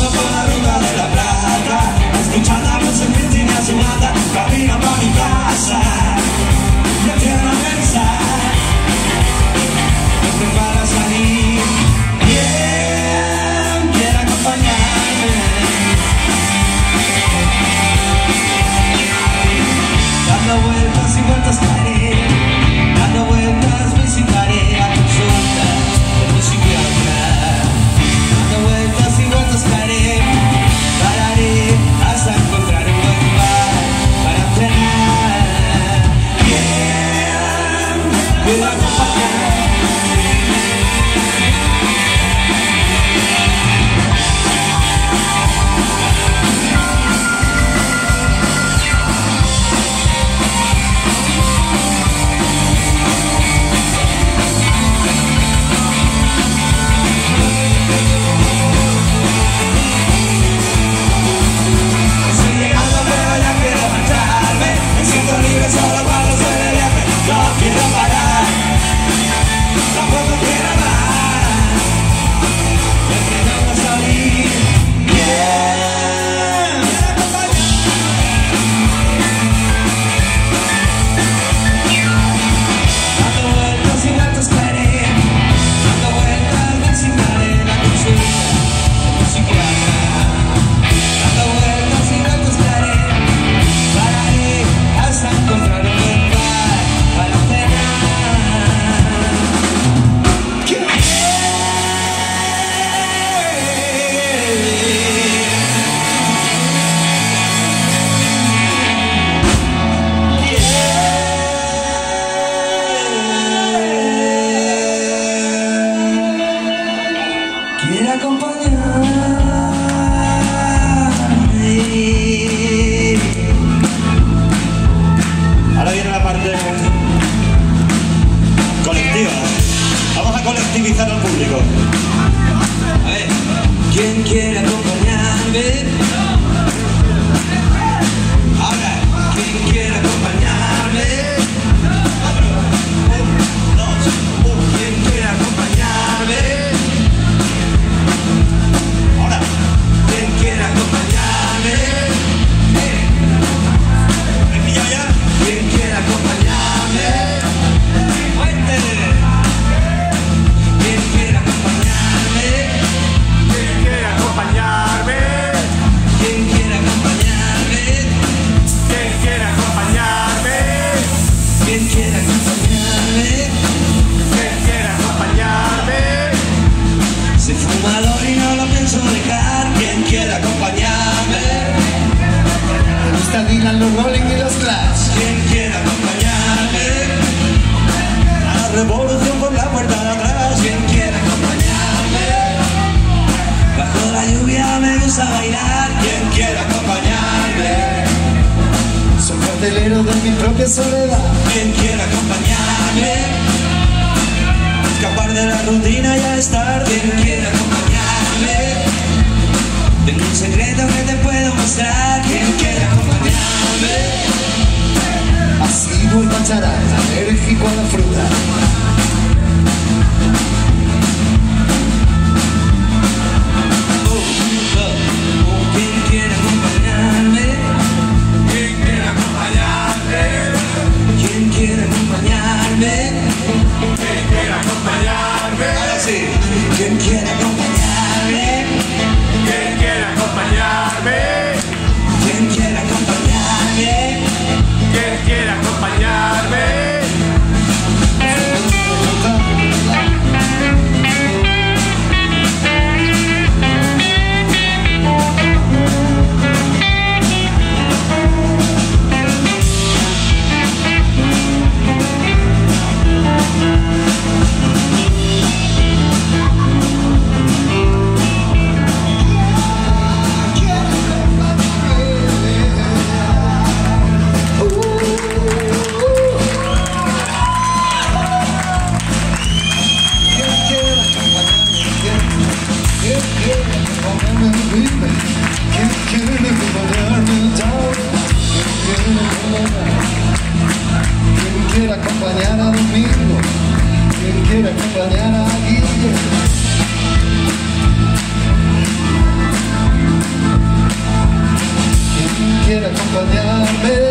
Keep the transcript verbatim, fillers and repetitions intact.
Paso por la ruta de la plata, escuchando la música y tiene a su banda, camino pa' mi casa. Yo quiero pensar, estoy para salir. ¿Quién quiere acompañarme? Dando vueltas y vueltas caeré, dando vueltas visitaré a consulta de mi psiquiatra. Dando vueltas y vueltas caeré, pararé hasta encontrar un buen lugar para entrenar. ¿Quién puede acompañar? Solo cuando se le viaje, no quiero parar, tampoco quiero más, es que no va a salir. Bien, dando vueltas y vueltas caeré, dando vueltas visitaré la consulta de mi psiquiatra. Dando vueltas y vueltas caeré, pararé hasta encontrar un buen lugar para cenar. ¿Quién quiere acompañarme? Ahora viene la parte colectiva. Vamos a colectivizar al público. A ver, ¿quién quiere acompañarme? Ahora, ¿quién quiere acompañarme? Un, dos, un, ¿quién quiere acompañarme? Ahora, ¿quién quiere acompañarme? ¿Me pillo ya? ¿Quién quiere acompañarme? Cuéntele. ¿Quién quiere acompañarme? ¿Quién quiere acompañarme? ¿Quién quiere acompañarme? ¿Quién quiere acompañarme? ¿Quién quiere acompañarme? ¿Quién quiere acompañarme? Soy fumador y no lo pienso dejar. ¿Quién quiere acompañarme? Me gusta Dylan, los Rolling y los Clash. ¿Quién quiere acompañarme? A la revolución por la puerta de atrás. ¿Quién quiere acompañarme? Bajo la lluvia me gusta bailar. ¿Quién quiere acompañarme? Soy cartelero de mi propia soledad. ¿Quién quiere acompañarme? Escapar de la rutina y ya estar. ¿Quién quiere acompañarme? Tengo un secreto que te puedo mostrar. ¿Quién quiere acompañarme? Así voy pacharán, alérgico a la fruta. ¿Quién quiere acompañarme? ¿Quién quiere acompañarme? ¿Quién quiere acompañarme? ¿Quién quiere acompañarme? Ahora sí. ¿Quién quiere acompañarme? ¿Quién quiere acompañarme? ¿Quién quiere acompañarme? ¿Quién quiere acompañarme? acompañar a Guille. acompañarme.